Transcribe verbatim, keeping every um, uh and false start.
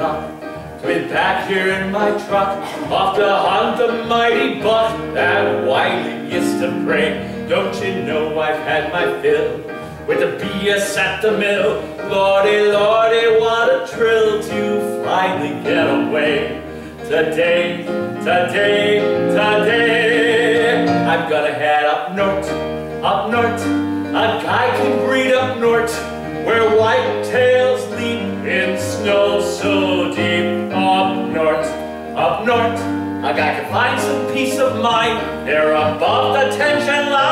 luck to be back here in my truck, off to hunt the mighty buck that Wiley used to bring. Don't you know I've had my fill with the B S at the mill? Lordy, lordy, what a thrill to finally get away. Today, today, today, I'm gonna head up north, up north. A guy can breed up north, where whitetails leap in snow so deep. Up north, up north, a guy can find some peace of mind. They're above the tension line.